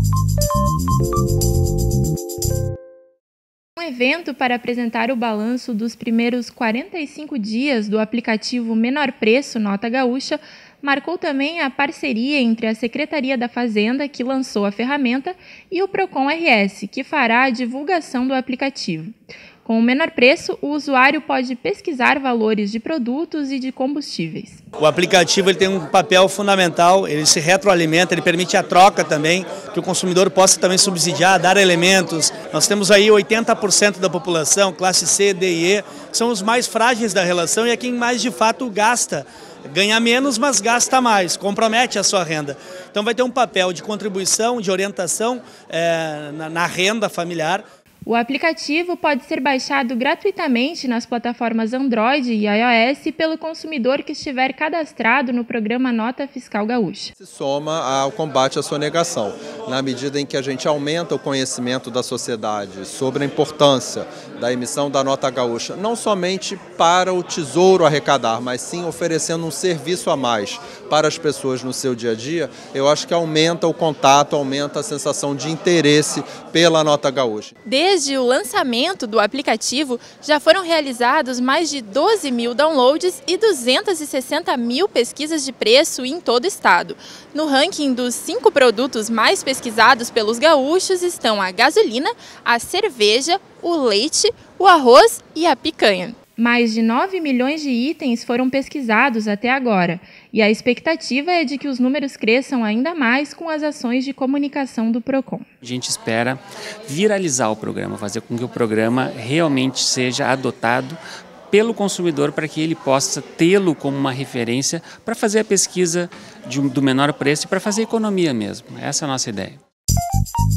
Um evento para apresentar o balanço dos primeiros 45 dias do aplicativo Menor Preço Nota Gaúcha marcou também a parceria entre a Secretaria da Fazenda, que lançou a ferramenta, e o Procon RS, que fará a divulgação do aplicativo. Com o menor preço, o usuário pode pesquisar valores de produtos e de combustíveis. O aplicativo ele tem um papel fundamental, ele se retroalimenta, ele permite a troca também, que o consumidor possa também subsidiar, dar elementos. Nós temos aí 80% da população, classe C, D e E, são os mais frágeis da relação e é quem mais de fato gasta. Ganha menos, mas gasta mais, compromete a sua renda. Então vai ter um papel de contribuição, de orientação na renda familiar. O aplicativo pode ser baixado gratuitamente nas plataformas Android e iOS pelo consumidor que estiver cadastrado no programa Nota Fiscal Gaúcha. Se soma ao combate à sonegação, na medida em que a gente aumenta o conhecimento da sociedade sobre a importância da emissão da Nota Gaúcha, não somente para o Tesouro arrecadar, mas sim oferecendo um serviço a mais para as pessoas no seu dia a dia, eu acho que aumenta o contato, aumenta a sensação de interesse pela Nota Gaúcha. Desde o lançamento do aplicativo, já foram realizados mais de 12 mil downloads e 260 mil pesquisas de preço em todo o estado. No ranking dos 5 produtos mais pesquisados pelos gaúchos estão a gasolina, a cerveja, o leite, o arroz e a picanha. Mais de 9 milhões de itens foram pesquisados até agora, e a expectativa é de que os números cresçam ainda mais com as ações de comunicação do Procon. A gente espera viralizar o programa, fazer com que o programa realmente seja adotado pelo consumidor para que ele possa tê-lo como uma referência para fazer a pesquisa do menor preço e para fazer economia mesmo. Essa é a nossa ideia.